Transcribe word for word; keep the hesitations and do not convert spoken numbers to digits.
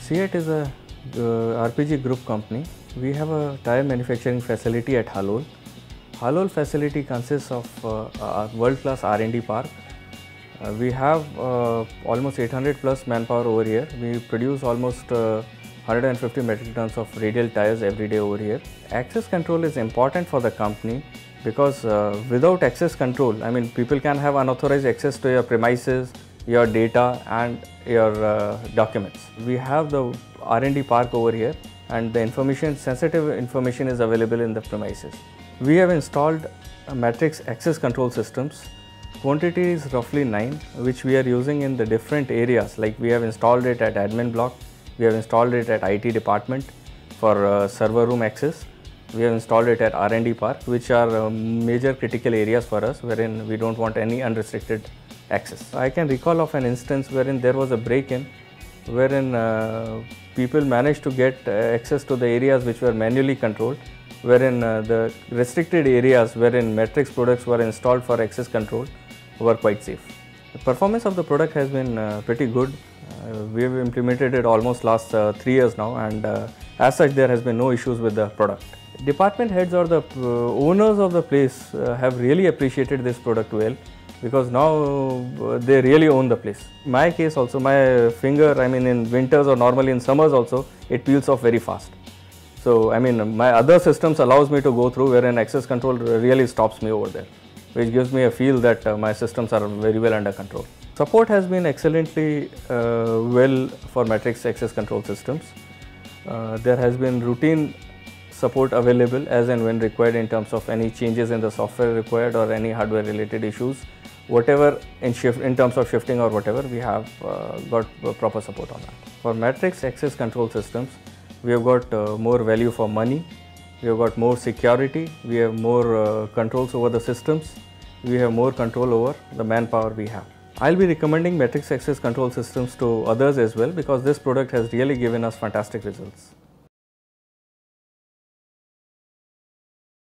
CEAT is a uh, R P G group company. We have a tire manufacturing facility at Halol. Halol facility consists of uh, a world-class R and D park. Uh, we have uh, almost eight hundred plus manpower over here. We produce almost uh, one hundred fifty metric tons of radial tires every day over here. Access control is important for the company because uh, without access control, I mean, people can have unauthorized access to your premises, your data and your uh, documents. We have the R and D park over here, and the information, sensitive information is available in the premises. We have installed uh, Matrix access control systems. Quantity is roughly nine, which we are using in the different areas. Like we have installed it at admin block, we have installed it at I T department for uh, server room access. We have installed it at R and D park, which are uh, major critical areas for us, wherein we don't want any unrestricted access. I can recall of an instance wherein there was a break-in, wherein uh, people managed to get uh, access to the areas which were manually controlled, wherein uh, the restricted areas wherein Matrix products were installed for access control were quite safe. The performance of the product has been uh, pretty good. Uh, we have implemented it almost last uh, three years now, and uh, as such there has been no issues with the product. Department heads or the uh, owners of the place uh, have really appreciated this product well, because now uh, they really own the place. In my case also, my finger, I mean in winters or normally in summers also, it peels off very fast. So I mean my other systems allows me to go through wherein access control really stops me over there, which gives me a feel that uh, my systems are very well under control. Support has been excellently uh, well for Matrix access control systems. Uh, there has been routine support available as and when required in terms of any changes in the software required or any hardware related issues. Whatever in shift in terms of shifting or whatever, we have uh, got uh, proper support on that. For Matrix access control systems, we have got uh, more value for money, we have got more security, we have more uh, controls over the systems, we have more control over the manpower we have. I'll be recommending Matrix access control systems to others as well, because this product has really given us fantastic results.